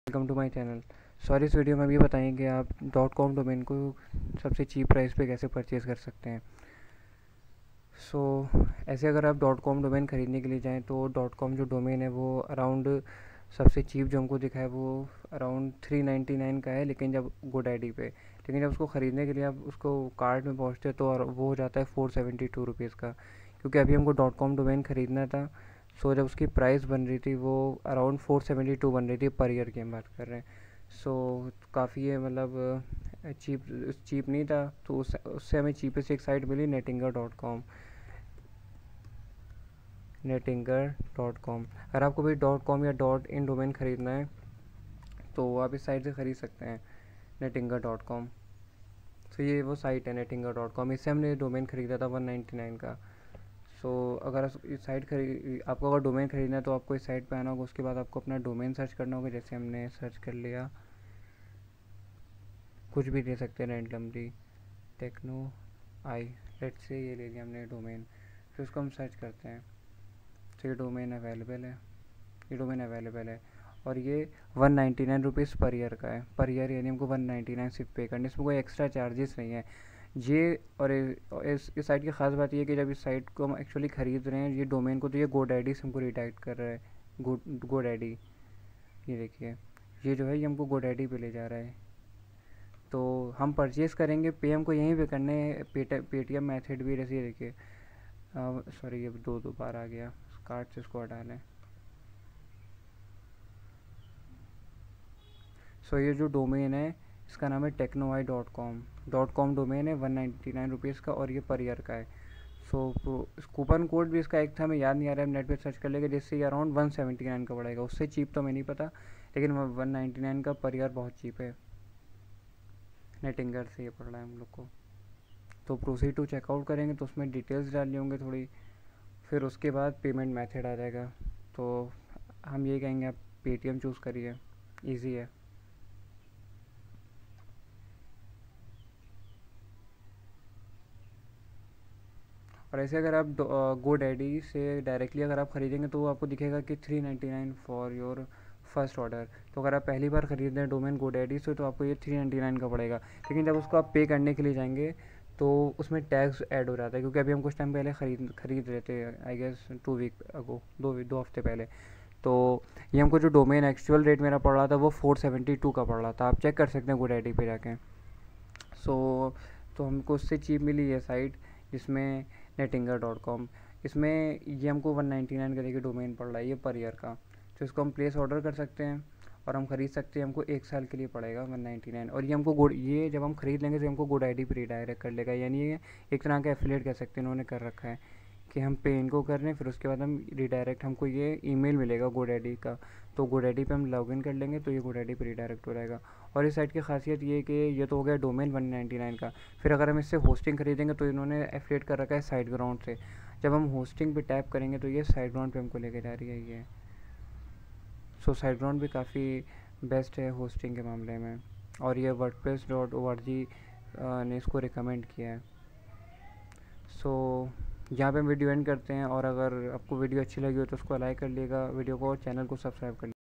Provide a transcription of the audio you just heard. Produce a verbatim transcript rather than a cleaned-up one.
Welcome to my channel. Sorry, इस video में भी बताएंगे कि आप डॉट कॉम डोमेन को सबसे चीप प्राइस पे कैसे परचेज़ कर सकते हैं। सो so, ऐसे अगर आप डॉट कॉम डोमेन ख़रीदने के लिए जाएं तो डॉट कॉम जो डोमेन है वो अराउंड सबसे चीप जो हमको दिखा है वो अराउंड थ्री नाइन्टी नाइन का है, लेकिन जब गोडैडी पे लेकिन जब उसको ख़रीदने के लिए आप उसको कार्ट में पहुंचते तो वो हो जाता है फोर सेवेंटी टू रुपीज़ का, क्योंकि अभी हमको डॉट कॉम डोमेन ख़रीदना था। सो so, जब उसकी प्राइस बन रही थी वो अराउंड फोर सेवेंटी टू बन रही थी पर ईयर की हम बात कर रहे हैं। सो so, काफ़ी है, मतलब चीप चीप नहीं था, तो उस, उससे हमें चीपेस्ट एक साइट मिली नेटिंगर डॉट कॉम नेटिंगर डॉट कॉम। अगर आपको भी डॉट कॉम या डॉट इन डोमेन ख़रीदना है तो आप इस साइट से ख़रीद सकते हैं, नेटिंगर डॉट कॉम। तो ये वो साइट है नेटिंगर डॉट कॉम, इससे हमने डोमेन ख़रीदा था वन नाइन्टी नाइन का। सो so, अगर इस साइट खरीद आपको अगर डोमेन ख़रीदना है तो आपको इस साइट पे आना होगा। उसके बाद आपको अपना डोमेन सर्च करना होगा, जैसे हमने सर्च कर लिया, कुछ भी दे सकते हैं randomly, techno I let's say ये ले लिया हमने डोमेन। फिर उसको हम सर्च करते हैं तो ये डोमेन अवेलेबल है, ये डोमेन अवेलेबल है और ये one ninety nine rupees per year का है। पर ईयर यानी हमको वन नाइन्टी नाइन सिर्फ पे करने, इसमें कोई एक्स्ट्रा चार्जेस नहीं है ये। और इस इस साइट की ख़ास बात ये है कि जब इस साइट को हम एक्चुअली ख़रीद रहे हैं ये डोमेन को, तो ये गोडैडी से हमको रिडायरेक्ट कर रहा है। गो गोडैडी, ये देखिए, ये जो है ये हमको गोडैडी पे ले जा रहा है। तो हम परचेज़ करेंगे, पे हमको यहीं पे करने हैं, पेटीएम मेथड भी जैसे, देखिए सॉरी ये दो दो बार आ गया, कार्ड से इसको हटा लें। सो ये जो डोमेन है इसका नाम है Techno I dot com dot com domain है, वन नाइन्टी नाइन रुपीज़ का और ये पर ईयर का है। सो so, कूपन कोड भी इसका एक था, हमें याद नहीं आ रहा है, नेट पे सर्च कर लेंगे, जिससे ये अराउंड वन सेवेंटी नाइन का पड़ेगा। उससे चीप तो मैं नहीं पता, लेकिन वन नाइन्टी नाइन का पर ईयर बहुत चीप है। नेटिंगर से ये पड़ रहा है हम लोग को। तो प्रोसीड टू चेकआउट करेंगे तो उसमें डिटेल्स डालनी होंगे थोड़ी, फिर उसके बाद पेमेंट मेथड आ जाएगा। तो हम ये कहेंगे आप पेटीएम चूज़ करिए, ईजी है। और ऐसे अगर आप गोडैडी से डायरेक्टली अगर आप ख़रीदेंगे तो आपको दिखेगा कि three ninety nine for your first order. तो अगर आप पहली बार ख़रीद रहे हैं डोमेन गोडैडी से तो आपको ये थ्री नाइन्टी नाइन का पड़ेगा, लेकिन जब उसको आप पे करने के लिए जाएंगे तो उसमें टैक्स ऐड हो जाता है, क्योंकि अभी हम कुछ टाइम पहले ख़रीद खरीद रहे थे, I guess two week ago, दो दो हफ्ते पहले। तो ये हमको जो डोमेन एक्चुअल रेट मेरा पड़ रहा था वो फोर सेवेंटी टू का पड़ रहा था, आप चेक कर सकते हैं गोडैडी पे जाके। सो so, तो हमको उससे चीप मिली ये साइट, जिसमें नेटिंगर डॉट कॉम, इसमें ये हमको वन नाइन्टी नाइन का देखिए डोमेन पड़ रहा है ये पर ईयर का। तो इसको हम प्लेस ऑर्डर कर सकते हैं और हम ख़रीद सकते हैं, हमको एक साल के लिए पड़ेगा वन नाइन्टी नाइन। और ये हमको गुड, ये जब हम ख़रीद लेंगे तो हमको गोडैडी पे रिडायरेक्ट कर लेगा, यानी ये एक तरह का एफिलिएट कह सकते हैं, इन्होंने कर रखा है कि हम पे इनको कर रहे हैं, फिर उसके बाद हम रिडायरेक्ट, हमको ये ईमेल मिलेगा गोडैडी का, तो गोडैडी पे हम लॉगिन कर लेंगे तो ये गोडैडी पे रिडायरेक्ट हो जाएगा। और इस साइट की खासियत ये है कि ये तो हो गया डोमेन वन नाइन्टी नाइन का, फिर अगर हम इससे होस्टिंग खरीदेंगे तो इन्होंने एफिलिएट कर रखा है साइट ग्राउंड से। जब हम होस्टिंग पे टैप करेंगे तो ये साइट ग्राउंड पे हमको लेके जा रही है ये। सो साइट ग्राउंड भी काफ़ी बेस्ट है होस्टिंग के मामले में, और ये WordPress dot O R G ने इसको रिकमेंड किया है। सो so, यहाँ पे हम वीडियो एंड करते हैं, और अगर आपको वीडियो अच्छी लगी हो तो उसको लाइक कर लीजिएगा वीडियो को, और चैनल को सब्सक्राइब कर लीजिएगा।